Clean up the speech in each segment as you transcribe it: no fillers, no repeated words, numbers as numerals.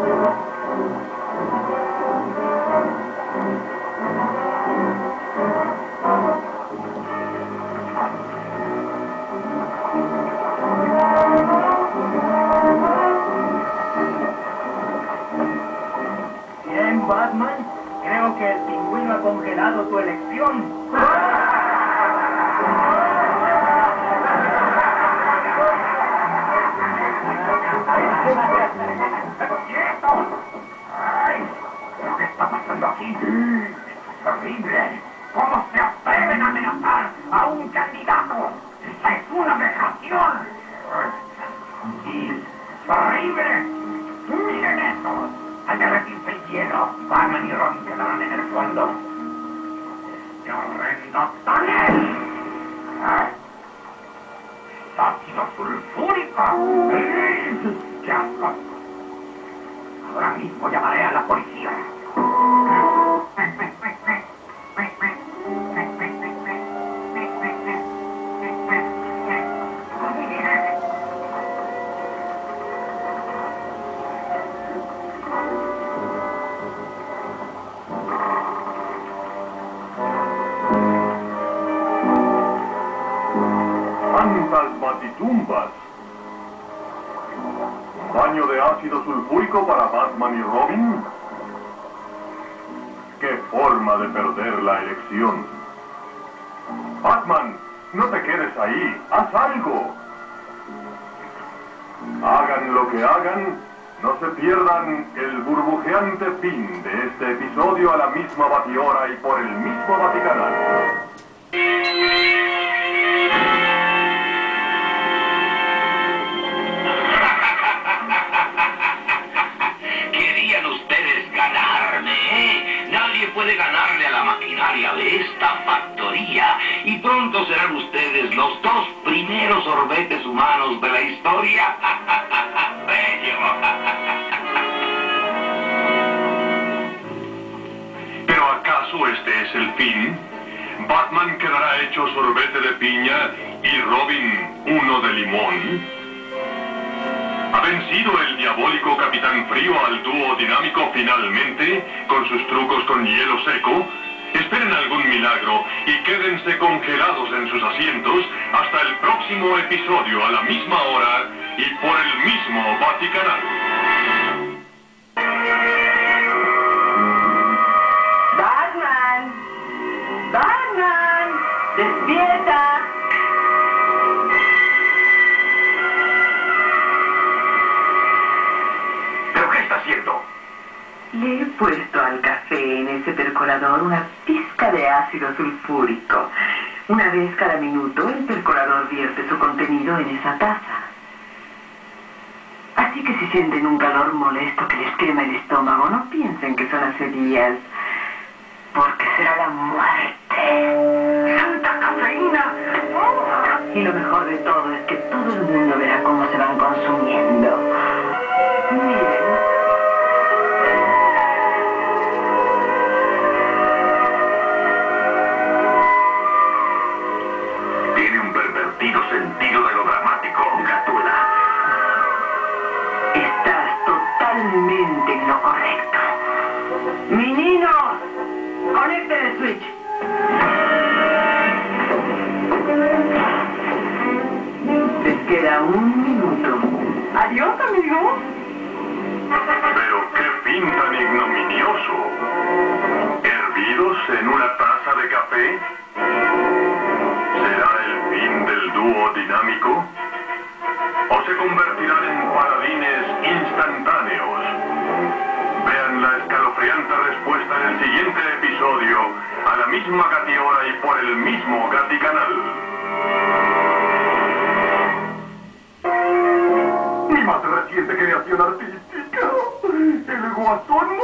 Bien, Batman. Creo que el pingüino ha congelado tu elección. ¡Quietos! ¡Ay! ¿Qué está pasando aquí? ¡Es horrible! ¿Cómo se atreven a amenazar a un candidato? ¡Esa es una vejación! ¡Y es horrible! ¡Miren eso! Al derretirse el hielo, Batman y Robin quedarán en el fondo. ¡Qué horrendo tonel! ¡Ácido sulfúrico! ¡Qué asco! Ahora mismo llamaré a la policía. Fantasmatitumbas. ¿Baño de ácido sulfúrico para Batman y Robin? ¡Qué forma de perder la elección! Batman, no te quedes ahí. ¡Haz algo! Hagan lo que hagan, no se pierdan el burbujeante fin de este episodio a la misma batihora y por el mismo Vaticanal. Querían ustedes ganarme, ¿eh? Nadie puede ganarle a la maquinaria de esta factoría. Y pronto serán ustedes los dos primeros orbetes humanos de la historia. ¡Bello! ¿Pero acaso este es el fin? ¿Batman quedará hecho sorbete de piña y Robin uno de limón? ¿Ha vencido el diabólico Capitán Frío al dúo dinámico finalmente, con sus trucos con hielo seco? Esperen algún milagro y quédense congelados en sus asientos hasta el próximo episodio a la misma hora y por el mismo Vaticanal. ¡Batman! ¡Batman! ¡Despierta! ¿Pero qué está haciendo? Le he puesto al café en ese percolador una pizca de ácido sulfúrico. Una vez cada minuto, el percolador vierte su contenido en esa taza. Así que si sienten un calor molesto que les quema el estómago, no piensen que son acerías, porque será la muerte. ¡Santa cafeína! Y lo mejor de todo es que todo el mundo verá cómo se van consumiendo. Miren. Tiene un pervertido sentido de lo dramático, Gatúbela. Estás totalmente en lo correcto. ¡Meninos! ¡Conecten el switch! Les queda un minuto. ¡Adiós, amigos! Pero qué fin tan ignominioso. ¿Hervidos en una taza de café? ¿Será el fin del dúo dinámico? ¿O se convertirán en paladines instantáneos? Vean la escalofriante respuesta en el siguiente episodio, a la misma gatihora y por el mismo Gaticanal. Mi más reciente creación artística, el Guasón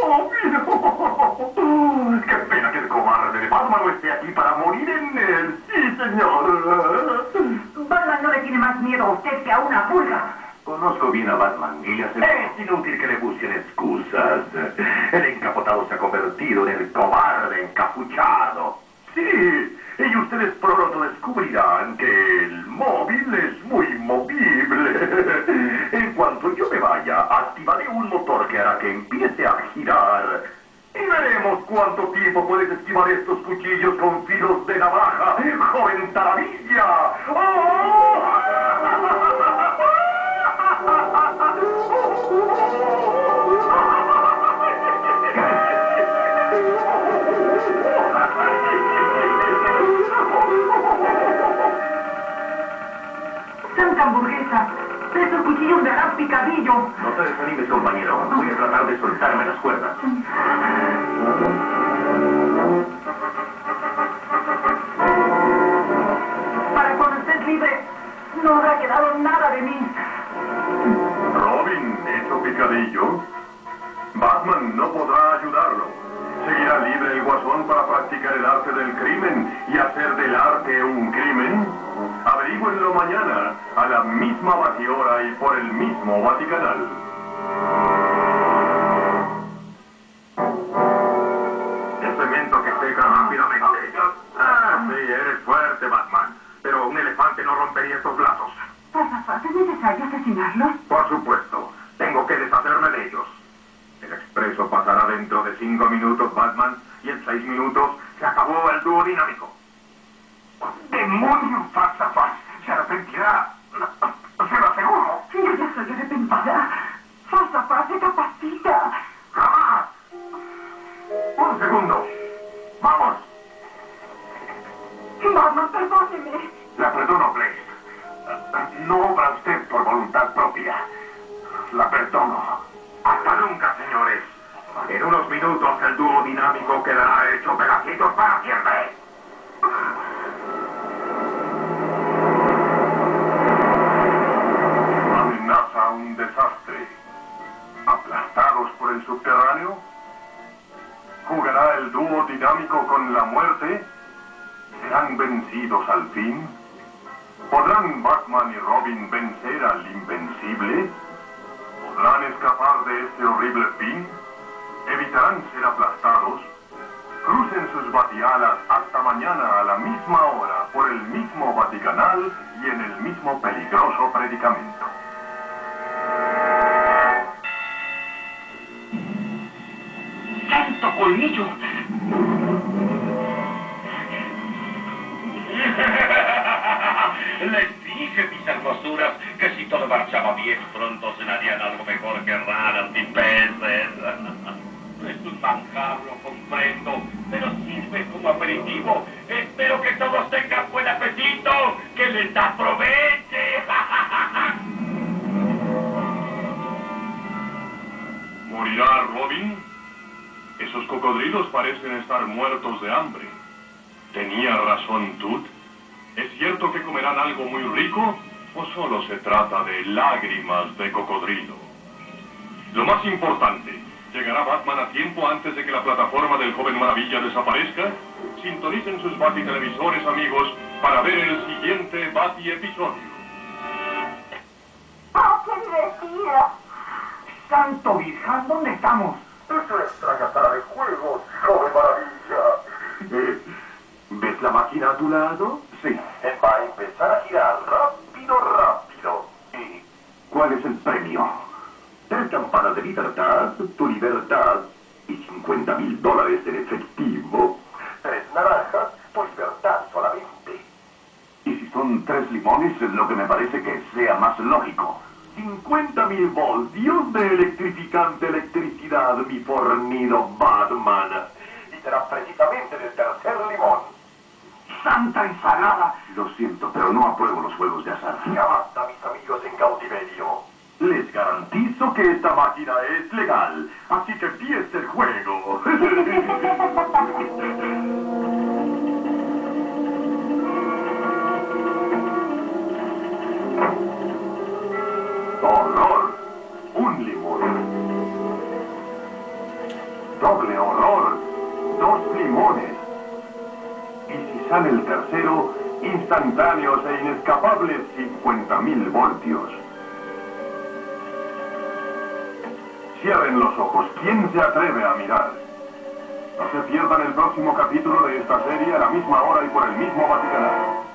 Móvil. Qué pena que el cobarde de Batman no esté aquí para morir en él. Sí, señor. Batman no le tiene más miedo a usted que a una pulga. Conozco bien a Batman y le aseguro... Es inútil que le busquen excusas. El encapotado se ha convertido en el cobarde encapuchado. Sí, y ustedes pronto descubrirán que el móvil es muy movible. En cuanto cuanto yo me vaya, activaré un motor que hará que empiece a girar. Y veremos cuánto tiempo puedes esquivar estos cuchillos con filos de navaja, joven taravilla. ¡Santa hamburguesa! ¡Esos cuchillos me harán picadillo! No te desanimes, compañero. Voy a tratar de soltarme las cuerdas. Para cuando estés libre, no habrá quedado nada de mí. Robin, hecho picadillo. Batman no podrá ayudarlo. ¿Seguirá libre el Guasón para practicar el arte del crimen y hacer del arte un crimen? Averígüenlo mañana, a la misma batihora y por el mismo Vaticanal. El cemento que seca rápidamente. Ah, sí, eres fuerte, Batman. Pero un elefante no rompería estos lazos. ¿Es necesario asesinarlos? Por supuesto. Tengo que deshacerme de ellos. El expreso pasará dentro de 5 minutos, Batman, y en 6 minutos se acabó el dúo dinámico. ¡Demonio, Falsafaz! Se arrepentirá. Se lo aseguro. Yo ya soy arrepentida. Falsafaz se capacita. ¡Jamás! Un segundo. ¡Vamos! Batman, perdóneme. La perdono, Blaze. No obra usted por voluntad propia. La perdono. Hasta nunca, señores. En unos minutos el dúo dinámico quedará hecho pedacitos para siempre. Amenaza un desastre. ¿Aplastados por el subterráneo? ¿Jugará el dúo dinámico con la muerte? ¿Serán vencidos al fin? ¿Podrán Batman y Robin vencer al invencible? ¿Podrán escapar de este horrible fin? ¿Evitarán ser aplastados? Crucen sus batialas hasta mañana a la misma hora por el mismo Vaticanal y en el mismo peligroso predicamento. ¡Santo colmillo! Les dije, mis hermosuras, que si todo marchaba bien, pronto cenarían algo mejor que ranas y peces. Es un manjar, lo comprendo, pero sirve como aperitivo. Espero que todos tengan buen apetito, que les aproveche. ¿Morirá Robin? Esos cocodrilos parecen estar muertos de hambre. ¿Tenía razón Tut? ¿Es cierto que comerán algo muy rico o solo se trata de lágrimas de cocodrilo? Lo más importante, ¿llegará Batman a tiempo antes de que la plataforma del Joven Maravilla desaparezca? Sintonicen sus Batitelevisores, amigos, para ver el siguiente Bati-episodio. ¡Oh, qué divertido! ¡Santo Virgen! ¿Dónde estamos? Es una extraña sala de juegos, joven maravilla. ¿Ves la máquina a tu lado? Sí. Va a empezar a girar rápido, rápido. ¿Y cuál es el premio? 3 campanas de libertad, tu libertad y $50,000 en efectivo. 3 naranjas, tu libertad solamente. Y si son 3 limones, es lo que me parece que sea más lógico. 50,000 voltios de electrificante electricidad, mi fornido Batman. Y será precisamente del tercer limón. ¡Santa ensalada! Lo siento, pero no apruebo los juegos de azar. Ya basta, mis amigos en cautiverio. Les garantizo que esta máquina es legal, así que empiece el juego. ¡Horror! Un limón. Doble horror. 2 limones. Y si sale el tercero, instantáneos e inescapables 50,000 voltios. Cierren los ojos. ¿Quién se atreve a mirar? No se pierdan el próximo capítulo de esta serie a la misma hora y por el mismo Vaticanal.